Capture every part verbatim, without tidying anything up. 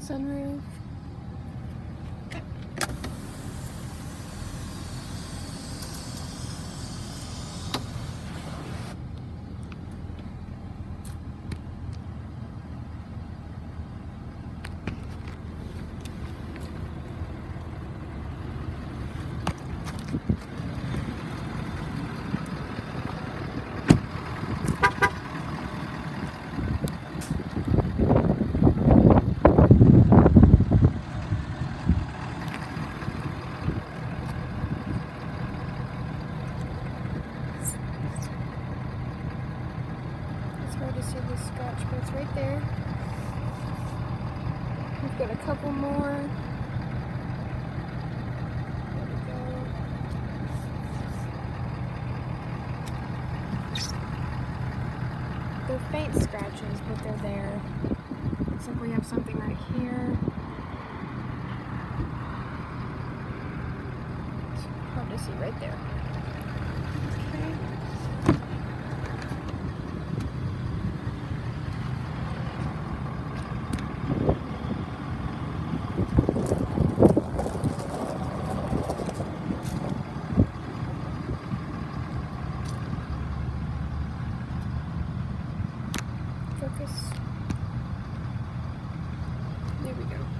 sunroof. Hard to see the scratch, but it's right there. We've got a couple more. There we go. They're faint scratches, but they're there. Looks like we have something right here. It's hard to see right there. Okay. Focus. There we go.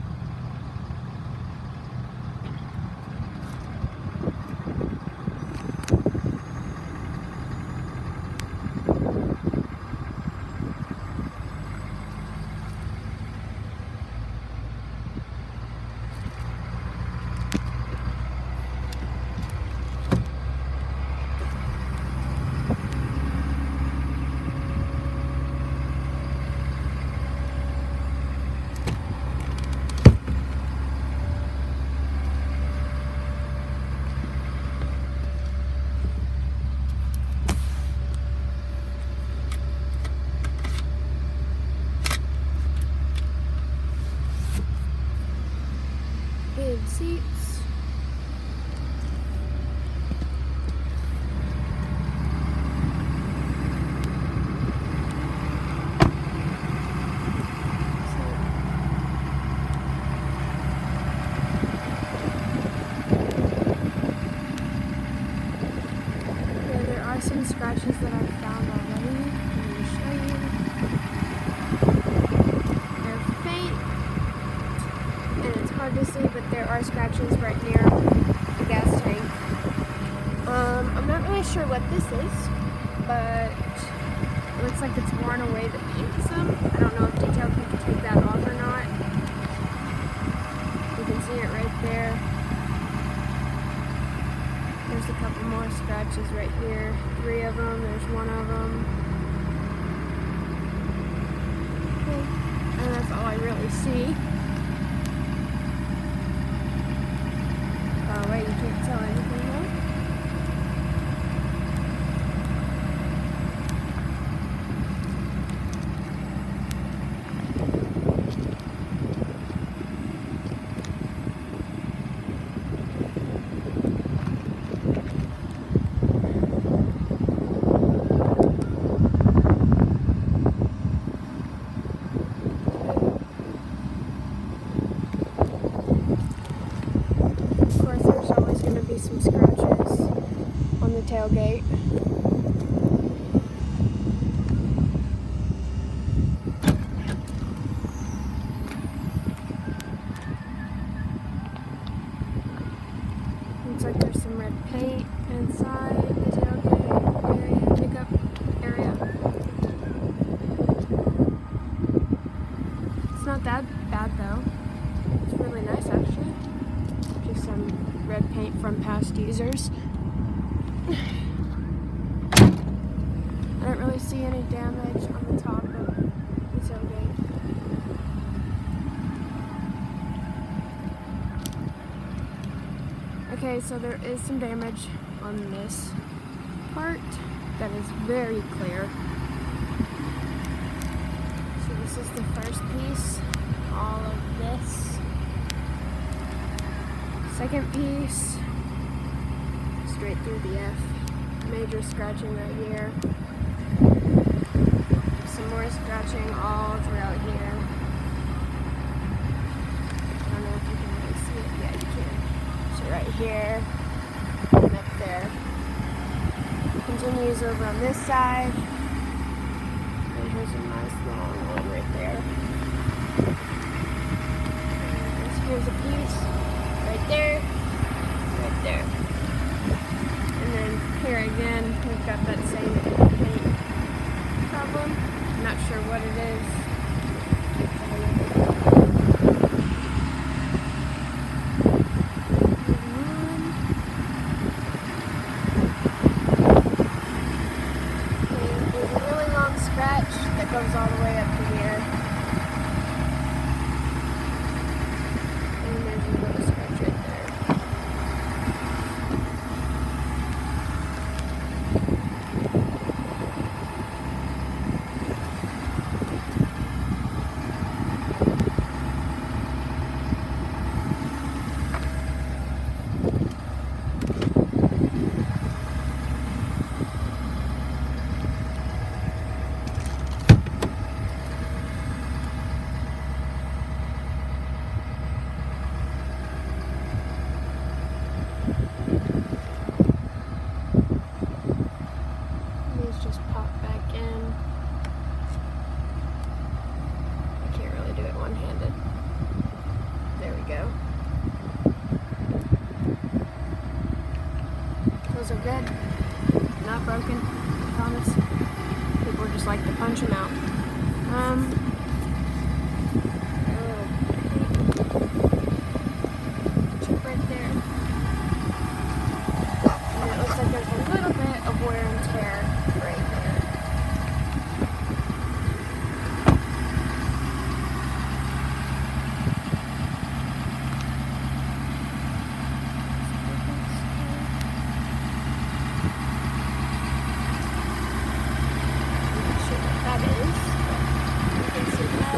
Heated seats. Yeah, there are some scratches that I've found already. Let me show you. They're faint. And it's hard to see, but there are scratches right near the gas tank. Um, I'm not really sure what this is, but it looks like it's worn away the paint some. I don't know if detail can take that off or not. You can see it right there. There's a couple more scratches right here. Three of them, there's one of them. Okay. And that's all I really see. Oh wait, you can't tell anything though. Some scratches on the tailgate. Looks like there's some red paint inside the tailgate area, pickup area. It's not that bad though. It's really nice actually. Just some red paint from past users. I don't really see any damage on the top of the tailgate. Okay, so there is some damage on this part that is very clear. So this is the first piece, all of this. Second piece, straight through the F. Major scratching right here. Some more scratching all throughout here. know if you can really see it. Yeah, you can. So right here and up there. Continues over on this side. And here's a nice long one right there. And here's a piece right there, right there. And then here again, we've got that same paint problem. I'm not sure what it is. That goes all the way up to here. And there's a little scratch right there. Just pop back in. I can't really do it one-handed. There we go. Those are good. Not broken, I promise. People just like to punch them out. Um, chip right there. And it looks like there's a little bit of wear and tear right there. I'm not sure what that is, but you can see that.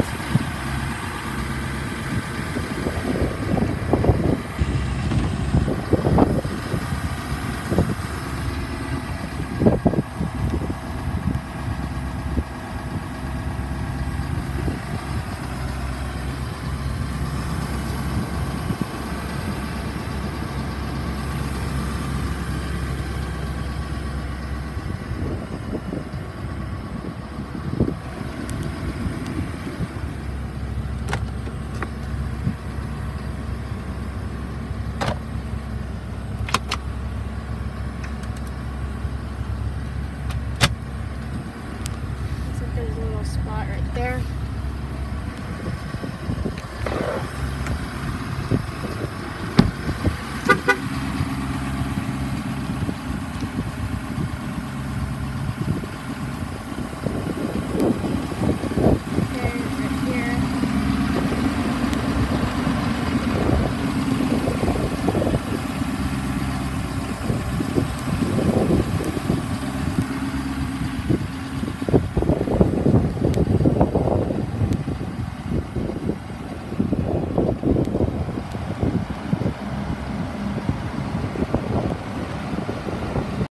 There's a little spot right there.